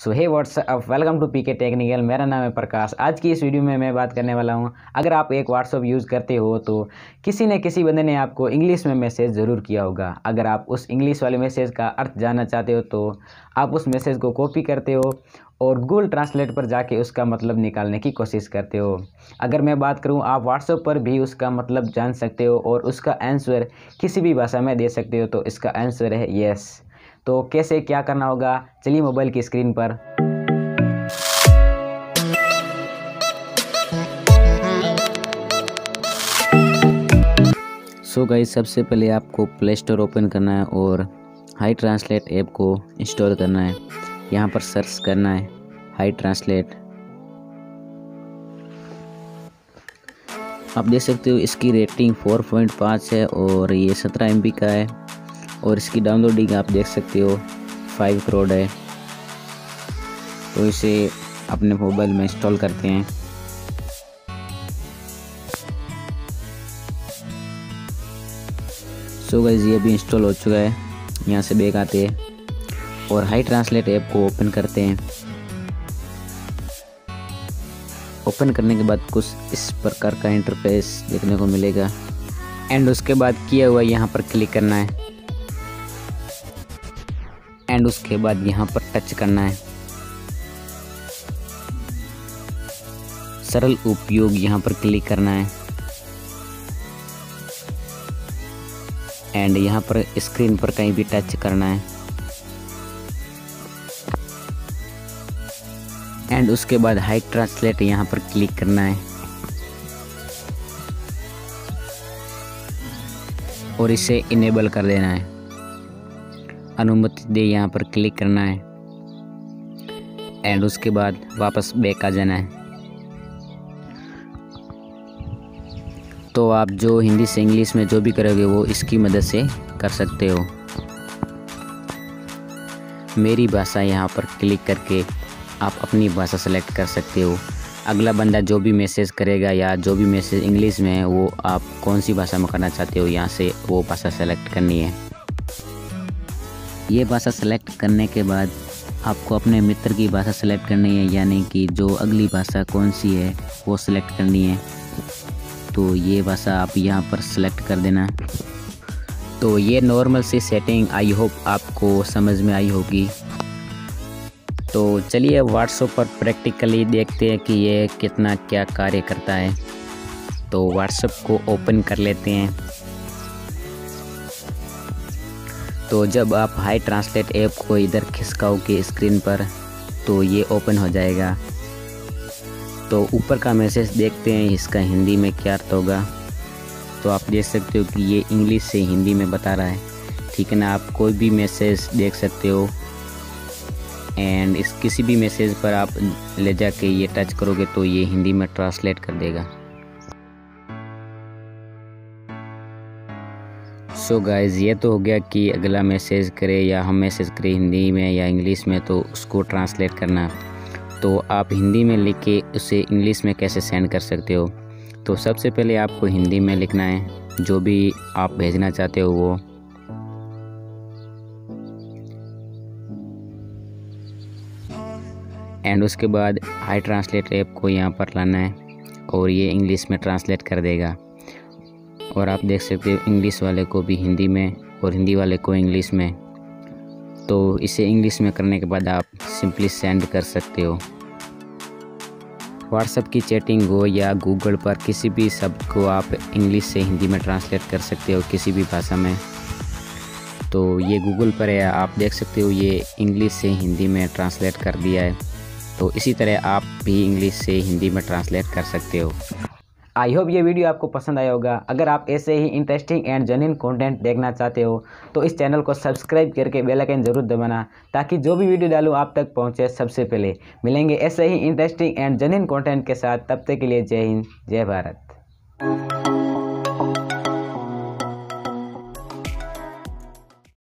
So hey WhatsApp, welcome to PK technical. मेरा नाम है प्रकाश। आज की इस वीडियो में मैं बात करने वाला हूं, अगर आप एक व्हाट्सअप यूज़ करते हो तो किसी न किसी बंदे ने आपको इंग्लिश में मैसेज ज़रूर किया होगा। अगर आप उस इंग्लिश वाले मैसेज का अर्थ जानना चाहते हो तो आप उस मैसेज को कॉपी करते हो और गूगल ट्रांसलेट पर जाके उसका मतलब निकालने की कोशिश करते हो। अगर मैं बात करूं, आप व्हाट्सएप पर भी उसका मतलब जान सकते हो और उसका आंसर किसी भी भाषा में दे सकते हो। तो इसका आंसर है यस। तो कैसे क्या करना होगा, चलिए मोबाइल की स्क्रीन पर। सो गाइस, सबसे पहले आपको प्ले स्टोर ओपन करना है और हाई ट्रांसलेट ऐप को इंस्टॉल करना है। यहाँ पर सर्च करना है हाई ट्रांसलेट। आप देख सकते हो इसकी रेटिंग 4.5 है और ये 17 MB का है और इसकी डाउनलोडिंग आप देख सकते हो 5 करोड़ है। तो इसे अपने मोबाइल में इंस्टॉल करते हैं। सो गाइस, ये भी इंस्टॉल हो चुका है। यहाँ से बैक आते हैं और हाई ट्रांसलेट ऐप को ओपन करते हैं। ओपन करने के बाद कुछ इस प्रकार का इंटरफेस देखने को मिलेगा एंड उसके बाद किया हुआ यहाँ पर क्लिक करना है एंड उसके बाद यहाँ पर टच करना है। सरल उपयोग यहाँ पर क्लिक करना है एंड यहाँ पर स्क्रीन पर कहीं भी टच करना है एंड उसके बाद हाई ट्रांसलेट यहाँ पर क्लिक करना है और इसे इनेबल कर देना है। अनुमति दे यहाँ पर क्लिक करना है एंड उसके बाद वापस बैक आ जाना है। तो आप जो हिंदी से इंग्लिश में जो भी करोगे वो इसकी मदद से कर सकते हो। मेरी भाषा यहाँ पर क्लिक करके आप अपनी भाषा सेलेक्ट कर सकते हो। अगला बंदा जो भी मैसेज करेगा या जो भी मैसेज इंग्लिश में है वो आप कौन सी भाषा में करना चाहते हो, यहाँ से वो भाषा सेलेक्ट करनी है। ये भाषा सेलेक्ट करने के बाद आपको अपने मित्र की भाषा सेलेक्ट करनी है, यानी कि जो अगली भाषा कौन सी है वो सिलेक्ट करनी है। तो ये भाषा आप यहाँ पर सेलेक्ट कर देना। तो ये नॉर्मल सी सेटिंग, आई होप आपको समझ में आई होगी। तो चलिए व्हाट्सएप पर प्रैक्टिकली देखते हैं कि ये कितना क्या कार्य करता है। तो व्हाट्सएप को ओपन कर लेते हैं। तो जब आप हाई ट्रांसलेट ऐप को इधर खिसकाओगे स्क्रीन पर तो ये ओपन हो जाएगा। तो ऊपर का मैसेज देखते हैं इसका हिंदी में क्या अर्थ होगा। तो आप देख सकते हो कि ये इंग्लिश से हिंदी में बता रहा है, ठीक है ना। आप कोई भी मैसेज देख सकते हो एंड इस किसी भी मैसेज पर आप ले जाके ये टच करोगे तो ये हिंदी में ट्रांसलेट कर देगा। सो गाइस, ये तो हो गया कि अगला मैसेज करे या हम मैसेज करें हिंदी में या इंग्लिश में तो उसको ट्रांसलेट करना। तो आप हिंदी में लिख के उसे इंग्लिश में कैसे सेंड कर सकते हो। तो सबसे पहले आपको हिंदी में लिखना है जो भी आप भेजना चाहते हो वो। एंड उसके बाद हाई ट्रांसलेट ऐप को यहाँ पर लाना है और ये इंग्लिश में ट्रांसलेट कर देगा। और आप देख सकते हो इंग्लिश वाले को भी हिंदी में और हिंदी वाले को इंग्लिश में। तो इसे इंग्लिश में करने के बाद आप सिंपली सेंड कर सकते हो। व्हाट्सएप की चैटिंग हो या गूगल पर किसी भी शब्द को आप इंग्लिश से हिंदी में ट्रांसलेट कर सकते हो किसी भी भाषा में। तो ये गूगल पर है, आप देख सकते हो ये इंग्लिश से हिंदी में ट्रांसलेट कर दिया है। तो इसी तरह आप भी इंग्लिश से हिंदी में ट्रांसलेट कर सकते हो। आई होप ये वीडियो आपको पसंद आया होगा। अगर आप ऐसे ही इंटरेस्टिंग एंड जेन्युइन कंटेंट देखना चाहते हो तो इस चैनल को सब्सक्राइब करके बेल आइकन जरूर दबाना, ताकि जो भी वीडियो डालूँ आप तक पहुंचे सबसे पहले। मिलेंगे ऐसे ही इंटरेस्टिंग एंड जेन्युइन कंटेंट के साथ। तब तक के लिए जय हिंद, जय भारत।